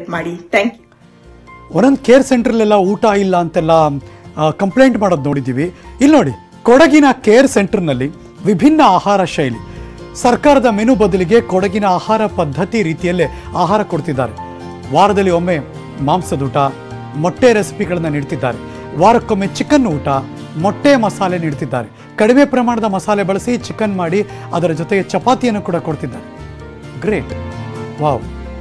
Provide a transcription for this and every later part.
Help ಮಾಡಿ. Thank you. ಒಂದೊಂದು care ಸೆಂಟ್ರಲ್ಲೆಲ್ಲ ಊಟ ಇಲ್ಲ ಅಂತೆಲ್ಲ ಕಂಪ್ಲೇಂಟ್ ಮಾಡೋದು ನೋಡಿದ್ದೀವಿ. ಇಲ್ಲಿ ನೋಡಿ, ಕೊಡಗಿನ ಕೇರ್ ಸೆಂಟರ್ನಲ್ಲಿ ವಿಭಿನ್ನ ಆಹಾರ ಶೈಲಿ, ಸರ್ಕಾರದ ಮೆನು ಬದಲಿಗೆ ಕೊಡಗಿನ ಆಹಾರ ಪದ್ಧತಿ ರೀತಿಯಲ್ಲೇ ಆಹಾರ ಕೊಡ್ತಿದ್ದಾರೆ. ವಾರದಲ್ಲಿ ಒಮ್ಮೆ ಮಾಂಸದ ಊಟ, ಮೊಟ್ಟೆ ರೆಸಿಪಿಗಳನ್ನು ನೀಡ್ತಿದ್ದಾರೆ. ವಾರಕ್ಕೊಮ್ಮೆ ಚಿಕನ್ ಊಟ, ಮೊಟ್ಟೆ ಮಸಾಲೆ ನೀಡ್ತಿದ್ದಾರೆ. ಕಡಿಮೆ ಪ್ರಮಾಣದ ಮಸಾಲೆ ಬಳಸಿ ಚಿಕನ್ ಮಾಡಿ ಅದರ ಜೊತೆಗೆ ಚಪಾತಿಯನ್ನು ಕೂಡ ಕೊಡ್ತಿದ್ದಾರೆ. Great, wow.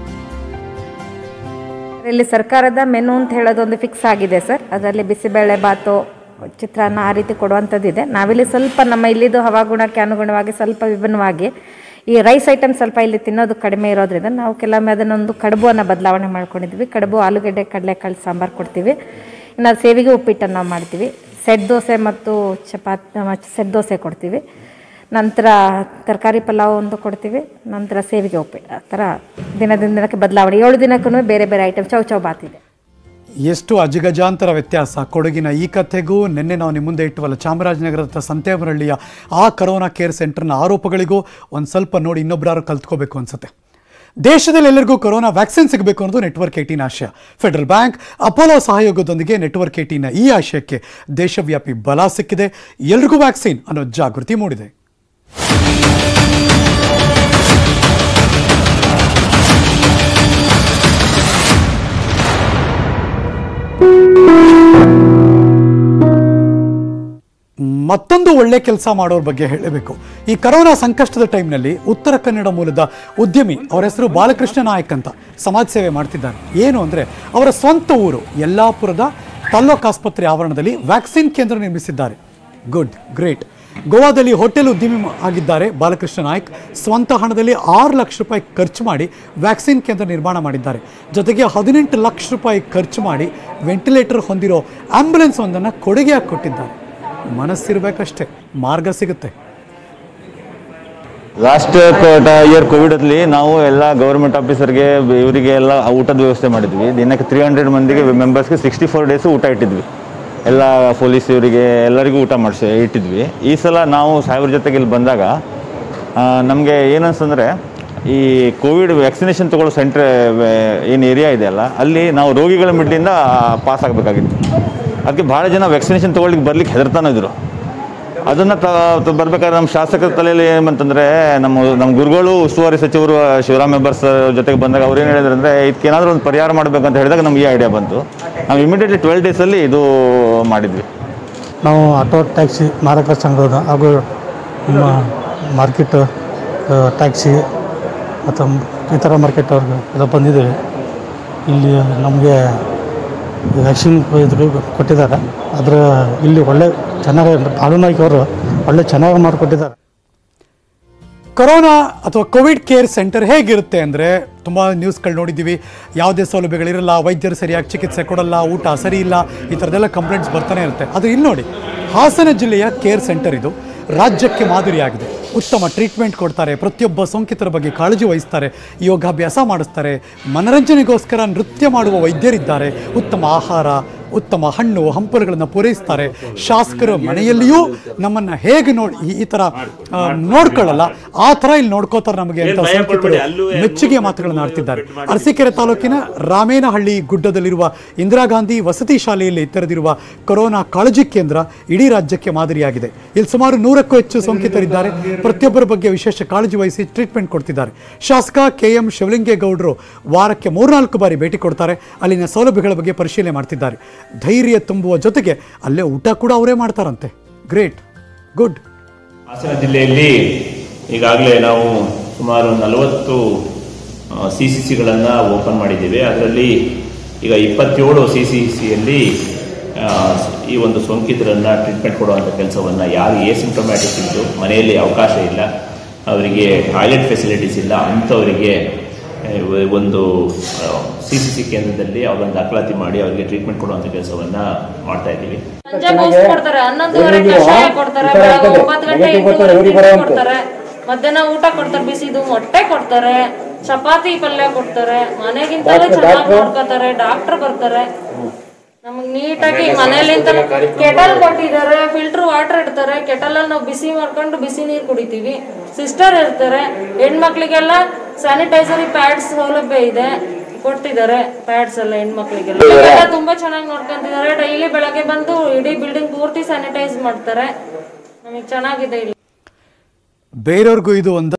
ಇಲ್ಲಿ ಸರ್ಕಾರದ ಮೆನು ಅಂತ ಹೇಳೋದೊಂದು ಫಿಕ್ಸ್ ಆಗಿದೆ ಸರ್. ಅದರಲ್ಲಿ ಬಿಸಿಬೇಳೆ ಬಾತು, ಚಿತ್ರಾನ್ನ ಆ ರೀತಿ ಕೊಡುವಂಥದ್ದಿದೆ. ನಾವಿಲ್ಲಿ ಸ್ವಲ್ಪ ನಮ್ಮ ಇಲ್ಲಿದು ಹವಾಗುಣಕ್ಕೆ ಅನುಗುಣವಾಗಿ ಸ್ವಲ್ಪ ವಿಭಿನ್ನವಾಗಿ ಈ ರೈಸ್ ಐಟಮ್ ಸ್ವಲ್ಪ ಇಲ್ಲಿ ತಿನ್ನೋದು ಕಡಿಮೆ ಇರೋದ್ರಿಂದ ನಾವು ಕೆಲವೊಮ್ಮೆ ಅದನ್ನೊಂದು ಕಡುಬುವನ್ನು ಬದಲಾವಣೆ ಮಾಡ್ಕೊಂಡಿದ್ವಿ. ಕಡುಬು, ಆಲೂಗಡ್ಡೆ, ಕಡಲೆಕಾಳು ಸಾಂಬಾರು ಕೊಡ್ತೀವಿ. ಇನ್ನು ಸೇವಿಗೆ ಉಪ್ಪಿಟ್ಟನ್ನು ನಾವು ಮಾಡ್ತೀವಿ. ಸೆಟ್ ದೋಸೆ ಮತ್ತು ಸೆಟ್ ದೋಸೆ ಕೊಡ್ತೀವಿ. ನಂತರ ತರಕಾರಿ ಪಲಾವ್ ಒಂದು ಕೊಡ್ತೀವಿ. ನಂತರ ಸೇವಿಗೆ ಉಪ್ಪಿಟ್ಟು. ಆ ಥರ ದಿನಕ್ಕೆ ಬದಲಾವಣೆ. 7 ದಿನಕ್ಕೂ ಬೇರೆ ಬೇರೆ ಐಟಮ್. ಚೌ ಬಾತ್ ಇದೆ. ಎಷ್ಟು ಅಜಗಜಾಂತರ ವ್ಯತ್ಯಾಸ ಕೊಡಗಿನ ಈ ಕಥೆಗೂ ನಿನ್ನೆ ನಾವು ನಿಮ್ಮ ಮುಂದೆ ಇಟ್ಟವಲ್ಲ ಚಾಮರಾಜನಗರದ ಸಂತೇಮರಹಳ್ಳಿಯ ಆ ಕರೋನಾ ಕೇರ್ ಸೆಂಟರ್ನ ಆರೋಪಗಳಿಗೂ ಒಂದು ಸ್ವಲ್ಪ ನೋಡಿ ಇನ್ನೊಬ್ಬರಾರು ಕಲ್ತ್ಕೋಬೇಕು ಅನ್ಸುತ್ತೆ. ದೇಶದಲ್ಲಿ ಎಲ್ಲರಿಗೂ ಕೊರೋನಾ ವ್ಯಾಕ್ಸಿನ್ ಸಿಗಬೇಕು ಅನ್ನೋದು ನೆಟ್ವರ್ಕ್ 18 ಆಶಯ. ಫೆಡರಲ್ ಬ್ಯಾಂಕ್, ಅಪೋಲೋ ಸಹಯೋಗದೊಂದಿಗೆ ನೆಟ್ವರ್ಕ್ 18ನ ಈ ಆಶಯಕ್ಕೆ ದೇಶವ್ಯಾಪಿ ಬಲ ಸಿಕ್ಕಿದೆ. ಎಲ್ರಿಗೂ ವ್ಯಾಕ್ಸಿನ್ ಅನ್ನೋ ಜಾಗೃತಿ ಮೂಡಿದೆ. ಮತ್ತೊಂದು ಒಳ್ಳೆ ಕೆಲಸ ಮಾಡೋರ ಬಗ್ಗೆ ಹೇಳಬೇಕು. ಈ ಕರೋನಾ ಸಂಕಷ್ಟದ ಟೈಮ್ನಲ್ಲಿ ಉತ್ತರ ಕನ್ನಡ ಮೂಲದ ಉದ್ಯಮಿ, ಅವರ ಹೆಸರು ಬಾಲಕೃಷ್ಣ ನಾಯಕ್ ಅಂತ, ಸಮಾಜ ಸೇವೆ ಮಾಡ್ತಿದ್ದಾರೆ. ಏನು ಅಂದರೆ ಅವರ ಸ್ವಂತ ಊರು ಯಲ್ಲಾಪುರದ ತಾಲ್ಲೂಕು ಆಸ್ಪತ್ರೆ ಆವರಣದಲ್ಲಿ ವ್ಯಾಕ್ಸಿನ್ ಕೇಂದ್ರ ನಿರ್ಮಿಸಿದ್ದಾರೆ. Good, great. ಗೋವಾದಲ್ಲಿ ಹೋಟೆಲ್ ಉದ್ಯಮಿ ಆಗಿದ್ದಾರೆ ಬಾಲಕೃಷ್ಣ ನಾಯಕ್. ಸ್ವಂತ ಹಣದಲ್ಲಿ 6 ಲಕ್ಷ ರೂಪಾಯಿ ಖರ್ಚು ಮಾಡಿ ವ್ಯಾಕ್ಸಿನ್ ಕೇಂದ್ರ ನಿರ್ಮಾಣ ಮಾಡಿದ್ದಾರೆ. ಜೊತೆಗೆ 18 ಲಕ್ಷ ರೂಪಾಯಿ ಖರ್ಚು ಮಾಡಿ ವೆಂಟಿಲೇಟರ್ ಹೊಂದಿರೋ ಆಂಬ್ಯುಲೆನ್ಸ್ ಒಂದನ್ನು ಕೊಡುಗೆಯಾಗಿ ಕೊಟ್ಟಿದ್ದಾರೆ. ಮನಸ್ಸಿರಬೇಕಷ್ಟೇ, ಮಾರ್ಗ ಸಿಗುತ್ತೆ. ಲಾಸ್ಟ್ ಇಯರ್ ಕೋವಿಡಲ್ಲಿ ನಾವು ಎಲ್ಲ ಗೌರ್ಮೆಂಟ್ ಆಫೀಸರ್ಗೆ ಇವರಿಗೆ ಎಲ್ಲ ಊಟದ ವ್ಯವಸ್ಥೆ ಮಾಡಿದ್ವಿ. ದಿನಕ್ಕೆ 300 ಮಂದಿಗೆ ಮೆಂಬರ್ಸ್ಗೆ 64 ಡೇಸು ಊಟ ಇಟ್ಟಿದ್ವಿ. ಎಲ್ಲ ಪೊಲೀಸ್ ಇವರಿಗೆ ಎಲ್ಲರಿಗೂ ಊಟ ಇಟ್ಟಿದ್ವಿ. ಈ ಸಲ ನಾವು ಸಾಹೇಬ್ರ ಜೊತೆಗೆ ಇಲ್ಲಿ ಬಂದಾಗ ನಮಗೆ ಏನನ್ಸಂದರೆ, ಈ ಕೋವಿಡ್ ವ್ಯಾಕ್ಸಿನೇಷನ್ ತೊಗೊಳ್ಳೋ ಸೆಂಟ್ರ್ ಏನು ಏರಿಯಾ ಇದೆಯಲ್ಲ, ಅಲ್ಲಿ ನಾವು ರೋಗಿಗಳ ಮಿಡ್ಲಿಂದ ಪಾಸ್ ಆಗಬೇಕಾಗಿತ್ತು. ಅದಕ್ಕೆ ಭಾಳ ಜನ ವ್ಯಾಕ್ಸಿನೇಷನ್ ತೊಗೊಳ್ಳಿಕ್ಕೆ ಬರ್ಲಿಕ್ಕೆ ಹೆದರ್ತಾನೆ ಇದ್ರು. ಅದನ್ನು ಬರ್ಬೇಕಾದ್ರೆ ನಮ್ಮ ಶಾಸಕರ ತಲೆಯಲ್ಲಿ ಏನಂತಂದರೆ, ನಮ್ಮ ಗುರುಗಳು, ಉಸ್ತುವಾರಿ ಸಚಿವರು ಶಿವರಾಮ್ ಹೆಬ್ಬಾರ್ ಸರ್ ಜೊತೆಗೆ ಬಂದಾಗ ಅವ್ರು ಏನು ಹೇಳಿದ್ರು ಅಂದರೆ, ಇದಕ್ಕೇನಾದರೂ ಒಂದು ಪರಿಹಾರ ಮಾಡಬೇಕಂತ ಹೇಳಿದಾಗ ನಮ್ಗೆ ಈ ಐಡಿಯಾ ಬಂತು. ನಾವು ಇಮಿಡಿಯೇಟ್ಲಿ 12 ಡೇಸಲ್ಲಿ ಇದು ಮಾಡಿದ್ವಿ. ನಾವು ಆಟೋ ಟ್ಯಾಕ್ಸಿ ಮಾರಾಟ ಸಂಘದ ಹಾಗೂ ಮಾರ್ಕೆಟ್ ಟ್ಯಾಕ್ಸಿ ಮತ್ತು ಇತರ ಮಾರ್ಕೆಟ್ ಅವ್ರಿಗೆ ಎಲ್ಲ ಬಂದಿದ್ದೇವೆ. ಇಲ್ಲಿ ನಮಗೆ ವ್ಯಾಕ್ಸಿನ್ ಇದು ಕೊಟ್ಟಿದ್ದಾರೆ. ಅದರ ಇಲ್ಲಿ ಒಳ್ಳೆ ಚೆನ್ನಾಗಿ ಬಾಲುನಾಯ್ಕ ಅವರು ಒಳ್ಳೆ ಚೆನ್ನಾಗಿ ಮಾಡಿಕೊಟ್ಟಿದ್ದಾರೆ. ಕೊರೋನಾ ಅಥವಾ ಕೋವಿಡ್ ಕೇರ್ ಸೆಂಟರ್ ಹೇಗಿರುತ್ತೆ ಅಂದರೆ, ತುಂಬ ನ್ಯೂಸ್ಗಳು ನೋಡಿದ್ದೀವಿ. ಯಾವುದೇ ಸೌಲಭ್ಯಗಳಿರಲ್ಲ, ವೈದ್ಯರು ಸರಿಯಾಗಿ ಚಿಕಿತ್ಸೆ ಕೊಡಲ್ಲ, ಊಟ ಸರಿ ಇಲ್ಲ, ಈ ಥರದ್ದೆಲ್ಲ ಕಂಪ್ಲೇಂಟ್ಸ್ ಬರ್ತಾನೆ ಇರುತ್ತೆ. ಅದು ಇಲ್ಲಿ ನೋಡಿ, ಹಾಸನ ಜಿಲ್ಲೆಯ ಕೇರ್ ಸೆಂಟರ್ ಇದು. ರಾಜ್ಯಕ್ಕೆ ಮಾದರಿಯಾಗಿದೆ. ಉತ್ತಮ ಟ್ರೀಟ್ಮೆಂಟ್ ಕೊಡ್ತಾರೆ, ಪ್ರತಿಯೊಬ್ಬ ಸೋಂಕಿತರ ಬಗ್ಗೆ ಕಾಳಜಿ ವಹಿಸ್ತಾರೆ, ಯೋಗಾಭ್ಯಾಸ ಮಾಡಿಸ್ತಾರೆ, ಮನರಂಜನೆಗೋಸ್ಕರ ನೃತ್ಯ ಮಾಡುವ ವೈದ್ಯರಿದ್ದಾರೆ, ಉತ್ತಮ ಆಹಾರ, ಉತ್ತಮ ಹಣ್ಣು ಹಂಪಲುಗಳನ್ನು ಪೂರೈಸ್ತಾರೆ. ಶಾಸಕರ ಮನೆಯಲ್ಲಿಯೂ ನಮ್ಮನ್ನು ಹೇಗೆ ಈ ಥರ ನೋಡ್ಕೊಳ್ಳಲ್ಲ, ಆ ಥರ ಇಲ್ಲಿ ನೋಡ್ಕೋತಾರೆ ನಮಗೆ ಅಂತ ಸೋಂಕಿತರು ಮೆಚ್ಚುಗೆ ಮಾತುಗಳನ್ನು ಆಡ್ತಿದ್ದಾರೆ. ಅರಸೀಕೆರೆ ತಾಲೂಕಿನ ರಾಮೇನಹಳ್ಳಿ ಗುಡ್ಡದಲ್ಲಿರುವ ಇಂದಿರಾ ಗಾಂಧಿ ವಸತಿ ಶಾಲೆಯಲ್ಲಿ ತೆರೆದಿರುವ ಕೊರೋನಾ ಕಾಳಜಿ ಕೇಂದ್ರ ಇಡೀ ರಾಜ್ಯಕ್ಕೆ ಮಾದರಿಯಾಗಿದೆ. ಇಲ್ಲಿ ಸುಮಾರು 100ಕ್ಕೂ ಹೆಚ್ಚು ಸೋಂಕಿತರಿದ್ದಾರೆ. ಪ್ರತಿಯೊಬ್ಬರ ಬಗ್ಗೆ ವಿಶೇಷ ಕಾಳಜಿ ವಹಿಸಿ ಟ್ರೀಟ್ಮೆಂಟ್ ಕೊಡ್ತಿದ್ದಾರೆ. ಶಾಸಕ KM ಶಿವಲಿಂಗೇಗೌಡರು ವಾರಕ್ಕೆ 3-4 ಬಾರಿ ಭೇಟಿ ಕೊಡ್ತಾರೆ. ಅಲ್ಲಿನ ಸೌಲಭ್ಯಗಳ ಬಗ್ಗೆ ಪರಿಶೀಲನೆ ಮಾಡ್ತಿದ್ದಾರೆ. ಧೈರ್ಯ ತುಂಬುವ ಜೊತೆಗೆ ಅಲ್ಲೇ ಊಟ ಕೂಡ ಅವರೇ ಮಾಡ್ತಾರಂತೆ. Great, good. ಹಾಸನ ಜಿಲ್ಲೆಯಲ್ಲಿ ಈಗಾಗಲೇ ನಾವು ಸುಮಾರು 40 CCCಗಳನ್ನು ಓಪನ್ ಮಾಡಿದ್ದೇವೆ. ಅದರಲ್ಲಿ ಈಗ 27 CCCಯಲ್ಲಿ ಈ ಒಂದು ಸೋಂಕಿತರನ್ನು ಟ್ರೀಟ್ಮೆಂಟ್ ಕೊಡುವಂಥ ಕೆಲಸವನ್ನು, ಯಾರು ಏಸಿಂಪ್ಟೊಮ್ಯಾಟಿಕ್ ಇದ್ದು ಮನೆಯಲ್ಲಿ ಅವಕಾಶ ಇಲ್ಲ, ಅವರಿಗೆ ಟಾಯ್ಲೆಟ್ ಫೆಸಿಲಿಟೀಸ್ ಇಲ್ಲ, ಅಂಥವರಿಗೆ ಒಂದು CCC ಕೇಂದ್ರದಲ್ಲಿ ಅವರನ್ನು ದಾಖಲಾತಿ ಮಾಡಿ ಅವರಿಗೆ ಟ್ರೀಟ್ಮೆಂಟ್ ಕೊಡುವಂಥ ಕೆಲಸವನ್ನು ಮಾಡ್ತಾ ಇದ್ದೀವಿ. ಮಧ್ಯಾಹ್ನ ಊಟ ಕೊಡ್ತಾರೆ, ಬಿಸಿದು ಮೊಟ್ಟೆ ಕೊಡ್ತಾರೆ, ಚಪಾತಿ ಪಲ್ಯ ಕೊಡ್ತಾರೆ, ಮನೆಗಿಂತಲೂ ಚೆನ್ನಾಗಿ ನೋಡ್ಕೋತಾರೆ, ಡಾಕ್ಟರ್ ಬರ್ತಾರೆ. ನಮಗ್ ನೀಟಾಗಿ ಮನೆಯಲ್ಲಿಂದ ಕೆಟಲ್ ಕೊಟ್ಟಿದ್ದಾರೆ, ಫಿಲ್ಟರ್ ವಾಟರ್ ಇಡ್ತಾರೆ. ಕೆಟಲ್ ಅಲ್ಲಿ ನಾವು ಬಿಸಿ ಮಾಡ್ಕೊಂಡು ಬಿಸಿ ನೀರು ಕುಡಿತೀವಿ. ಸಿಸ್ಟರ್ ಇರ್ತಾರೆ. ಹೆಣ್ಮಕ್ಳಿಗೆಲ್ಲ ಸ್ಯಾನಿಟೈಸರಿ ಪ್ಯಾಡ್ಸ್ ಸೌಲಭ್ಯ ಇದೆ. ಕೊಡ್ತಿದ್ದಾರೆ ಪ್ಯಾಡ್ಸ್ ಎಲ್ಲ ಹೆಣ್ಮಕ್ಳಿಗೆಲ್ಲ ತುಂಬಾ ಚೆನ್ನಾಗಿ ನೋಡ್ಕೊಂತಿದ್ದಾರೆ. ಡೈಲಿ ಬೆಳಗ್ಗೆ ಬಂದು ಇಡೀ ಬಿಲ್ಡಿಂಗ್ ಪೂರ್ತಿ ಸ್ಯಾನಿಟೈಸ್ ಮಾಡ್ತಾರೆ. ನಮಗೆ ಚೆನ್ನಾಗಿದೆ ಇಲ್ಲಿ. ಬೇರೆಯವ್ರಿಗೂ ಇದು ಒಂದು